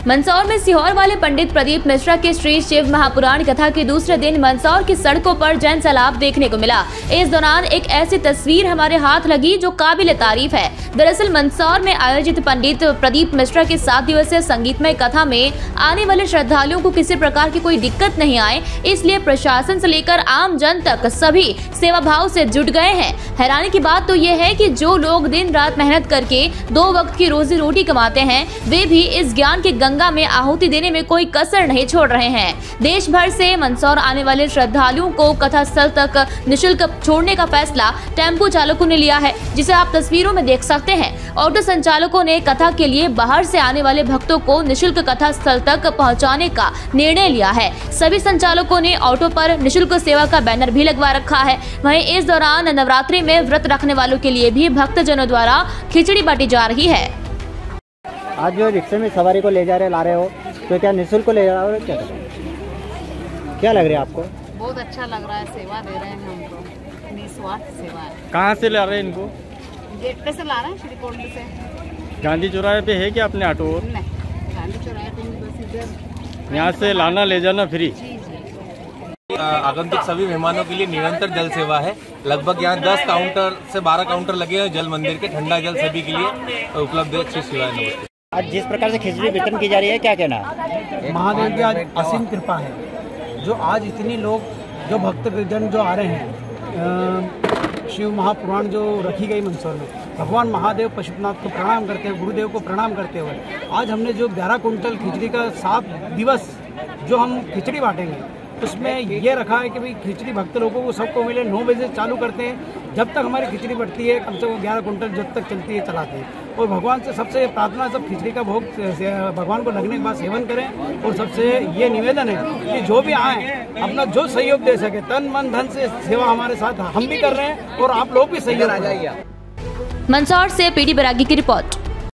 मंदसौर में सीहोर वाले पंडित प्रदीप मिश्रा के श्री शिव महापुराण कथा के दूसरे दिन मंदसौर की सड़कों पर जन सैलाब देखने को मिला। इस दौरान एक ऐसी तस्वीर हमारे हाथ लगी जो काबिल तारीफ है। दरअसल मंदसौर में आयोजित पंडित प्रदीप मिश्रा के 7 दिवसीय संगीतमय कथा में आने वाले श्रद्धालुओं को किसी प्रकार की कोई दिक्कत नहीं आए, इसलिए प्रशासन से लेकर आम जन तक सभी सेवा भाव से जुट गए हैं। हैरानी की बात तो ये है कि जो लोग दिन रात मेहनत करके 2 वक्त की रोजी रोटी कमाते हैं, वे भी इस ज्ञान के गंगा में आहुति देने में कोई कसर नहीं छोड़ रहे हैं। देश भर से मंदसौर आने वाले श्रद्धालुओं को कथा स्थल तक निःशुल्क छोड़ने का फैसला टेम्पो चालकों ने लिया है, जिसे आप तस्वीरों में देख सकते हैं। ऑटो संचालकों ने कथा के लिए बाहर से आने वाले भक्तों को निःशुल्क कथा स्थल तक पहुंचाने का निर्णय लिया है। सभी संचालकों ने ऑटो पर निःशुल्क सेवा का बैनर भी लगवा रखा है। वहीं इस दौरान नवरात्रि में व्रत रखने वालों के लिए भी भक्तजनों द्वारा खिचड़ी बांटी जा रही है। आज जो रिक्शे में सवारी को ले जा रहे ला रहे हो, तो क्या निःशुल्क को ले जा रहे हो? क्या लग रहा है आपको? बहुत अच्छा लग रहा है, सेवा दे रहे हैं हमको, निस्वार्थ सेवा है। कहाँ से ला रहे हैं इनको? गेट पे से ला रहे हैं, श्रीकोट से। गांधी चौराहे पे है क्या अपने ऑटो? नहीं, गांधी चौराहे पे बस इधर। यहाँ से लाना ले जाना फ्री। आगंतुक सभी मेहमानों के लिए निरंतर जल सेवा है। लगभग यहाँ 10 काउंटर से 12 काउंटर लगे हैं जल मंदिर के। ठंडा जल सभी के लिए उपलब्ध है। अच्छी सेवा है। आज जिस प्रकार से खिचड़ी वितरण की जा रही है, क्या कहना? महादेव की आज असीम कृपा है, जो आज इतनी लोग जो भक्तजन जो आ रहे हैं, शिव महापुराण जो रखी गई मंदसौर में, भगवान महादेव पशुपतिनाथ को प्रणाम करते हैं, गुरुदेव को प्रणाम करते हुए आज हमने जो 11 कुंटल खिचड़ी का 7 दिवस जो हम खिचड़ी बांटेंगे, उसमें ये रखा है कि भाई खिचड़ी भक्त लोगों को सबको मिले। 9 बजे चालू करते हैं, जब तक हमारी खिचड़ी बढ़ती है कम से कम 11 कुंटल जब तक चलती है चलाते हैं। और भगवान से सबसे प्रार्थना, सब खिचड़ी का भोग भगवान को लगने के बाद सेवन करें। और सबसे ये निवेदन है कि जो भी आए अपना जो सहयोग दे सके, तन मन धन से सेवा हमारे साथ हम भी कर रहे हैं और आप लोग भी सहयोग आ जाइए। मंदसौर से पीडी बैरागी की रिपोर्ट।